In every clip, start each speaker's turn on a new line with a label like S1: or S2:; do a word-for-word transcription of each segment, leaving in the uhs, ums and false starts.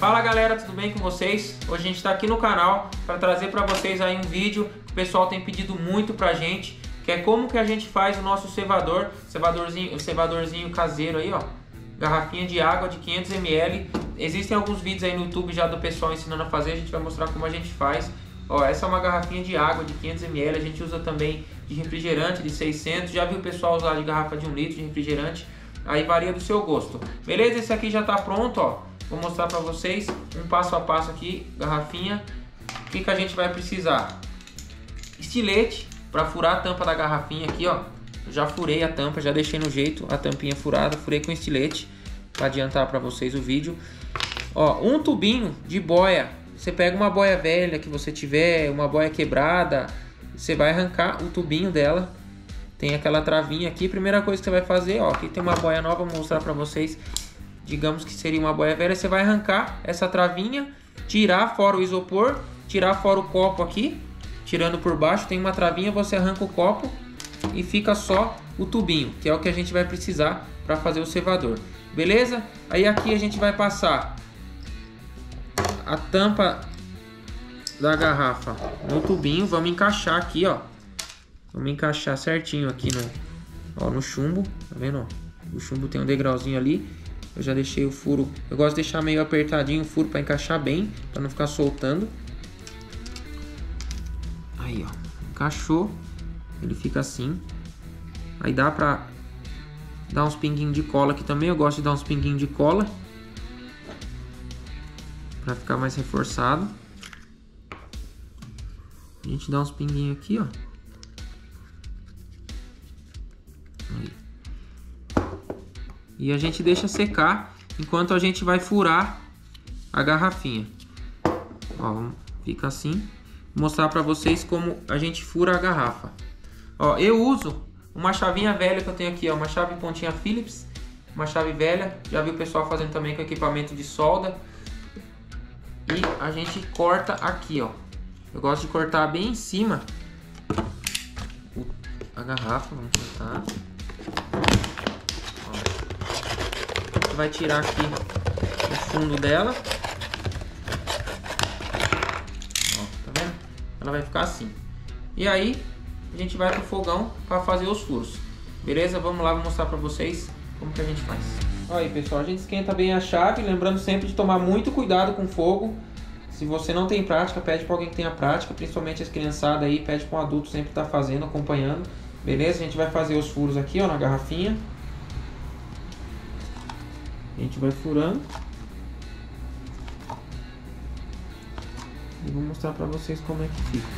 S1: Fala galera, tudo bem com vocês? Hoje a gente está aqui no canal para trazer para vocês aí um vídeo que o pessoal tem pedido muito pra gente, que é como que a gente faz o nosso cevador, cevadorzinho, cevadorzinho caseiro aí, ó, garrafinha de água de quinhentos mililitros. Existem alguns vídeos aí no YouTube já do pessoal ensinando a fazer, a gente vai mostrar como a gente faz. Ó, essa é uma garrafinha de água de quinhentos mililitros, a gente usa também de refrigerante de seiscentos, já viu o pessoal usar de garrafa de um litro de refrigerante, aí varia do seu gosto. Beleza? Esse aqui já tá pronto, ó. Vou mostrar para vocês um passo a passo aqui, garrafinha. O que que a gente vai precisar? Estilete para furar a tampa da garrafinha aqui, ó. Já furei a tampa, já deixei no jeito a tampinha furada, furei com estilete para adiantar para vocês o vídeo. Ó, um tubinho de boia. Você pega uma boia velha que você tiver, uma boia quebrada, você vai arrancar o tubinho dela. Tem aquela travinha aqui. Primeira coisa que você vai fazer, ó, aqui tem uma boia nova, vou mostrar para vocês. Digamos que seria uma boia velha, você vai arrancar essa travinha, tirar fora o isopor, tirar fora o copo aqui, tirando por baixo, tem uma travinha, você arranca o copo e fica só o tubinho, que é o que a gente vai precisar para fazer o cevador. Beleza? Aí aqui a gente vai passar a tampa da garrafa no tubinho, vamos encaixar aqui, ó. Vamos encaixar certinho aqui no, ó, no chumbo, tá vendo? Ó? O chumbo tem um degrauzinho ali. Eu já deixei o furo, eu gosto de deixar meio apertadinho o furo para encaixar bem, para não ficar soltando. Aí, ó, encaixou, ele fica assim. Aí dá pra dar uns pinguinhos de cola aqui também, eu gosto de dar uns pinguinhos de cola para ficar mais reforçado. A gente dá uns pinguinhos aqui, ó. Aí. E a gente deixa secar enquanto a gente vai furar a garrafinha. Ó, fica assim. Vou mostrar para vocês como a gente fura a garrafa. Ó, eu uso uma chavinha velha que eu tenho aqui, ó, uma chave pontinha Phillips, uma chave velha. Já vi o pessoal fazendo também com equipamento de solda. E a gente corta aqui, ó. Eu gosto de cortar bem em cima a garrafa. Vamos cortar. Vai tirar aqui o fundo dela. Ó, tá vendo? Ela vai ficar assim. E aí a gente vai pro fogão para fazer os furos. Beleza? Vamos lá, vou mostrar para vocês como que a gente faz. Olha aí, pessoal, a gente esquenta bem a chave, lembrando sempre de tomar muito cuidado com o fogo. Se você não tem prática, pede para alguém que tenha prática, principalmente as criançadas aí, pede para um adulto sempre estar fazendo, acompanhando. Beleza? A gente vai fazer os furos aqui, ó, na garrafinha. A gente vai furando. E vou mostrar para vocês como é que fica.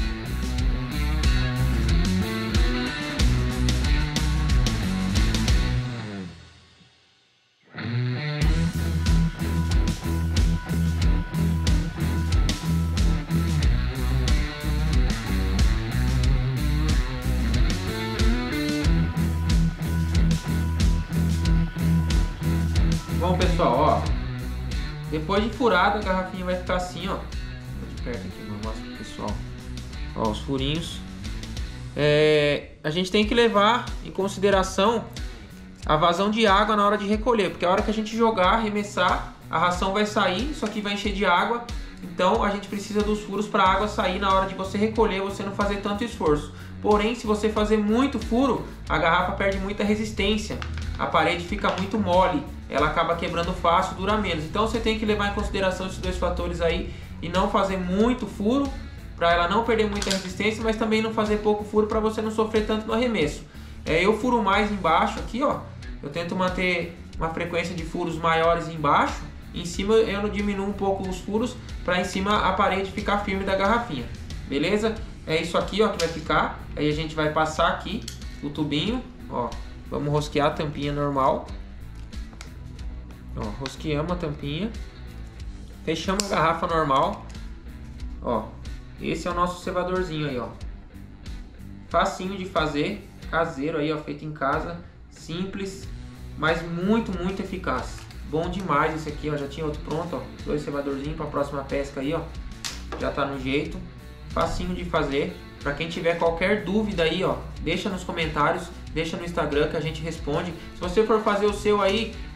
S1: Bom, pessoal, ó, depois de furado a garrafinha vai ficar assim, ó. Vou de perto aqui, vou mostrar pro pessoal. Ó, os furinhos. É, a gente tem que levar em consideração a vazão de água na hora de recolher, porque a hora que a gente jogar, arremessar, a ração vai sair, isso aqui vai encher de água. Então a gente precisa dos furos para a água sair na hora de você recolher, você não fazer tanto esforço. Porém, se você fazer muito furo, a garrafa perde muita resistência, a parede fica muito mole, ela acaba quebrando fácil, dura menos. Então você tem que levar em consideração esses dois fatores aí e não fazer muito furo para ela não perder muita resistência, mas também não fazer pouco furo para você não sofrer tanto no arremesso. É, eu furo mais embaixo aqui, ó. Eu tento manter uma frequência de furos maiores embaixo. Em cima eu não diminuo um pouco os furos para em cima a parede ficar firme da garrafinha. Beleza? É isso aqui, ó, que vai ficar. Aí a gente vai passar aqui o tubinho, ó. Vamos rosquear a tampinha normal. Ó, rosqueamos a tampinha. Fechamos a garrafa normal. Ó, esse é o nosso cevadorzinho aí, ó. Facinho de fazer, caseiro aí, ó, feito em casa, simples, mas muito, muito eficaz. Bom demais esse aqui, ó, já tinha outro pronto, ó, dois cevadorzinhos para a próxima pesca aí, ó. Já tá no jeito, facinho de fazer. Para quem tiver qualquer dúvida aí, ó, deixa nos comentários, deixa no Instagram que a gente responde. Se você for fazer o seu aí,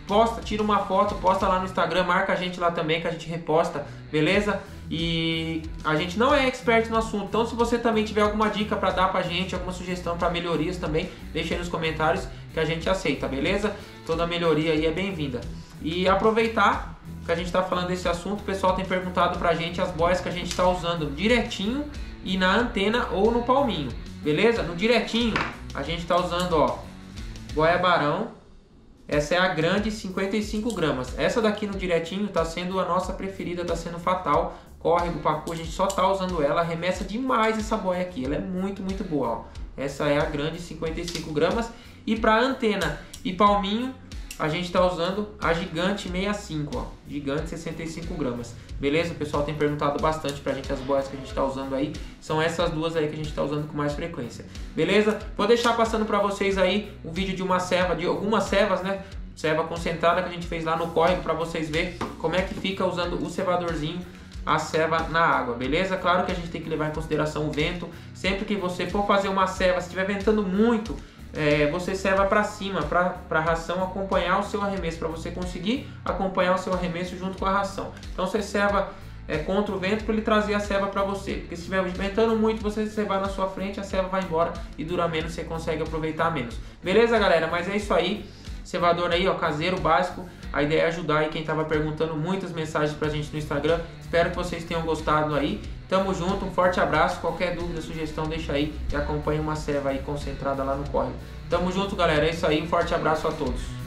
S1: posta, tira uma foto, posta lá no Instagram, marca a gente lá também que a gente reposta, beleza? E a gente não é expert no assunto, então se você também tiver alguma dica para dar pra gente, alguma sugestão para melhorias também, deixa aí nos comentários que a gente aceita, beleza? Toda melhoria aí é bem-vinda. E aproveitar que a gente está falando desse assunto, o pessoal tem perguntado pra gente as boias que a gente está usando direitinho e na antena ou no palminho, beleza? No direitinho a gente está usando, ó, boia Barão. Essa é a grande, cinquenta e cinco gramas. Essa daqui no direitinho está sendo a nossa preferida, está sendo fatal. Córrego, pacu, a gente só está usando ela. Arremessa demais essa boia aqui. Ela é muito, muito boa. Ó. Essa é a grande, cinquenta e cinco gramas. E para antena e palminho, a gente está usando a gigante sessenta e cinco. Ó. Gigante, sessenta e cinco gramas. Beleza? O pessoal tem perguntado bastante pra gente as boias que a gente está usando aí. São essas duas aí que a gente está usando com mais frequência. Beleza? Vou deixar passando para vocês aí um vídeo de uma serva, de algumas servas, né? Serva concentrada que a gente fez lá no córrego para vocês verem como é que fica usando o cevadorzinho, a serva na água, beleza? Claro que a gente tem que levar em consideração o vento. Sempre que você for fazer uma serva, se estiver ventando muito, É, você serva para cima, para a ração acompanhar o seu arremesso, para você conseguir acompanhar o seu arremesso junto com a ração. Então você serva é, contra o vento para ele trazer a serva para você, porque se estiver ventando muito, você servar na sua frente, a serva vai embora e dura menos, você consegue aproveitar menos. Beleza, galera? Mas é isso aí, cevador aí, ó, caseiro, básico. A ideia é ajudar aí quem estava perguntando muitas mensagens pra gente no Instagram. Espero que vocês tenham gostado aí. Tamo junto, um forte abraço. Qualquer dúvida, sugestão, deixa aí e acompanhe uma serva aí concentrada lá no córrego. Tamo junto, galera. É isso aí, um forte abraço a todos.